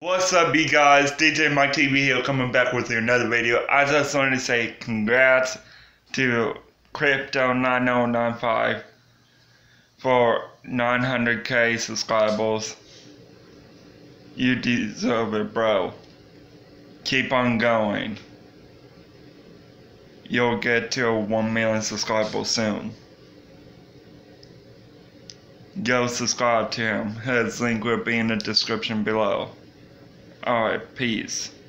What's up, you guys? DJ Mike TV here, coming back with another video. I just wanted to say congrats to Krypto9095 for 900k subscribers. You deserve it, bro. Keep on going. You'll get to 1 million subscribers soon. Go subscribe to him. His link will be in the description below. Alright, peace.